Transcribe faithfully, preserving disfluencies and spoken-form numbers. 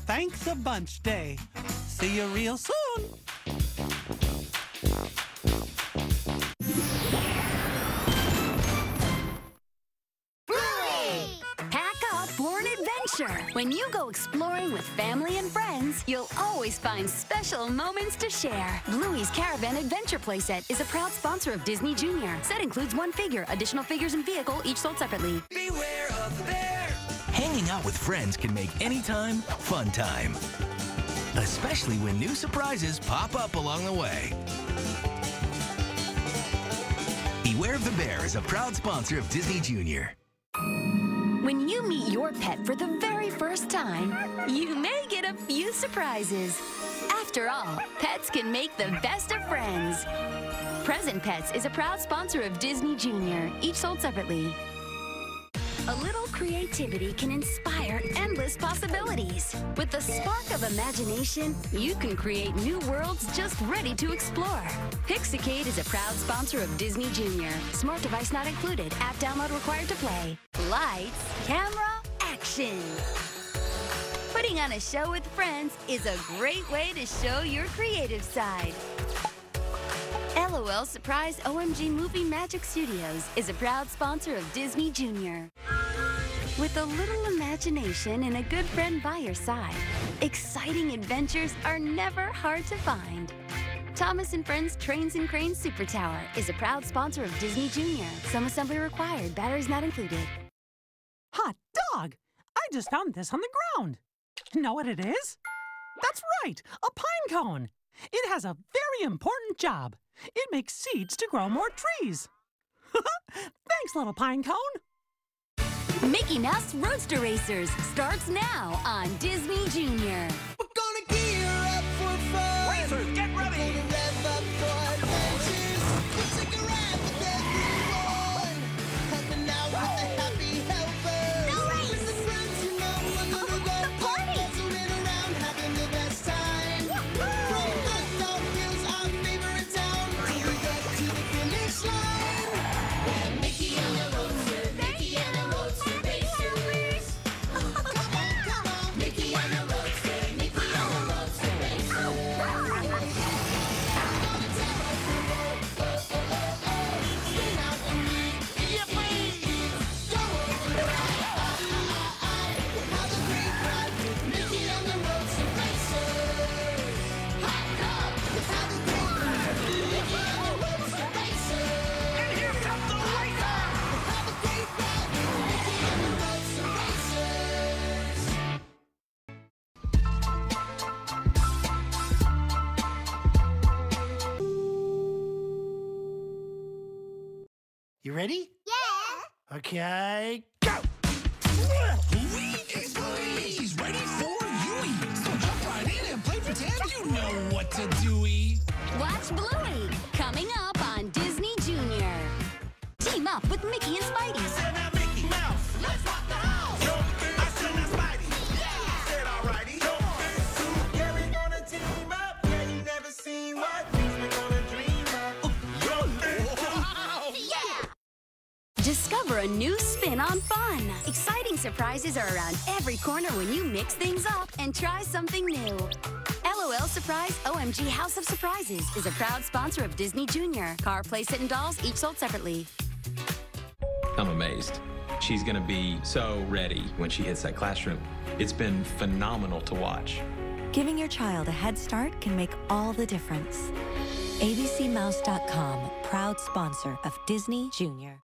Thanks a bunch day. See you real soon. Pack up for an adventure. When you go exploring with family and friends, you'll always find special moments to share. Bluey's Caravan Adventure Playset is a proud sponsor of Disney Junior. Set includes one figure, additional figures and vehicle, each sold separately. Beware of the bear! Hanging out with friends can make any time fun time. Especially when new surprises pop up along the way. Beware of the Bear is a proud sponsor of Disney Junior. When you meet your pet for the very first time, you may get a few surprises. After all, pets can make the best of friends. Present Pets is a proud sponsor of Disney Junior, each sold separately. A little creativity can inspire endless possibilities. With the spark of imagination, you can create new worlds just ready to explore. Pixicade is a proud sponsor of Disney Junior. Smart device not included. App download required to play. Lights, camera, action. Putting on a show with friends is a great way to show your creative side. LOL Surprise O M G Movie Magic Studios is a proud sponsor of Disney Junior. With a little imagination and a good friend by your side, exciting adventures are never hard to find. Thomas and Friends Trains and Cranes Super Tower is a proud sponsor of Disney Junior. Some assembly required, batteries not included. Hot dog! I just found this on the ground. Know what it is? That's right, a pine cone. It has a very important job. It makes seeds to grow more trees. Thanks, little pine cone. Mickey Mouse Roadster Racers starts now on Disney Junior. We're gonna gear up for fun. Racers, get ready! We're gonna rev up for adventures. We'll take a ride with everyone. Helping out with the happy helpers. No race! With the friends you know we're gonna go party! dancing around, having the best time. From Good Dog Hills, our favorite town, till we get to the finish line. We're Mickey and the Roadster, Mickey and the Roadster Racers. Come on, come on, Mickey and the Roadster, Mickey and the Roadster Racers. Gonna tear up the road, oh, oh, oh, oh. Spin out and lead, yippee! Go over the ride, ah, ah, ah, ah. Have a great ride with Mickey and the Roadster Racers. Hot dog, let's have a great ride with Mickey and the Roadster Racers. And here comes the racer! Have a great ride with Mickey and the Roadster Racers. You ready? Yeah. Okay, go! Luigi's Please! Ready for Yui! So jump right in and play pretend you know what to do-y! Watch Bluey, coming up on Disney Junior. Team up with Mickey and Spidey. Send out Mickey Mouse! Let's rock the house! I send out Spidey! Yeah! Said alrighty! Yeah, we gonna team up. Yeah, you never seen what things we gonna dream up. Discover a new spin on fun. Exciting surprises are around every corner when you mix things up and try something new. LOL Surprise O M G House of Surprises is a proud sponsor of Disney Junior. Car, playset, and dolls each sold separately. I'm amazed. She's going to be so ready when she hits that classroom. It's been phenomenal to watch. Giving your child a head start can make all the difference. A B C Mouse dot com, proud sponsor of Disney Junior.